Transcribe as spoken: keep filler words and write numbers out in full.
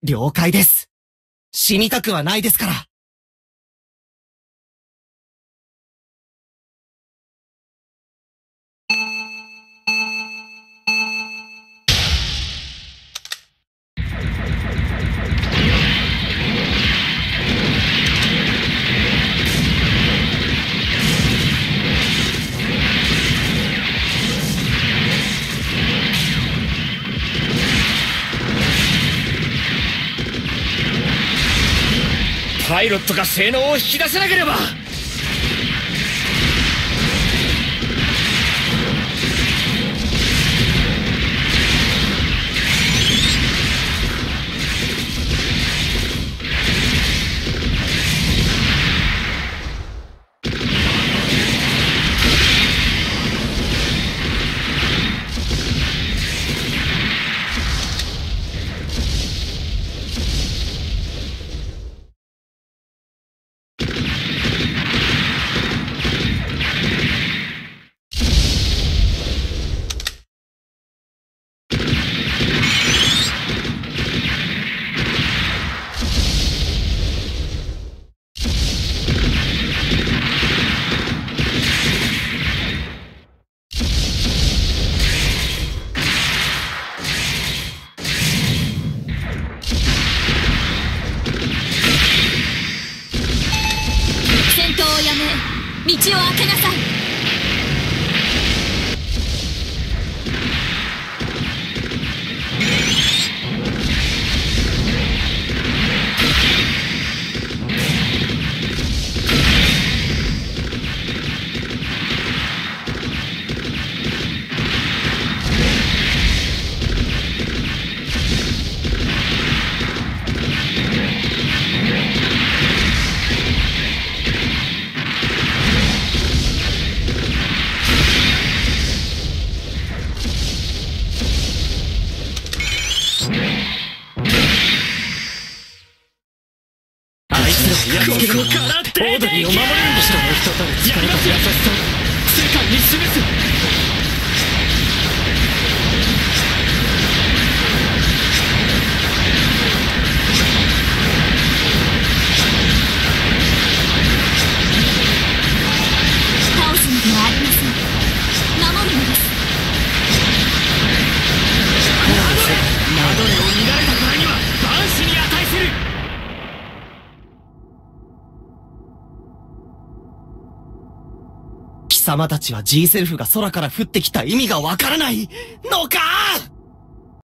了解です。死にたくはないですから。 パイロットが性能を引き出せなければ。 道を開けなさい。 オードリーを守れるんでしょ。人の人たる力と優しさを世界に示す。 倒すのではありません。守るのです。 マドレーを乱れたからには万死に値する。 貴様たちは G セルフが空から降ってきた意味がわからないのか！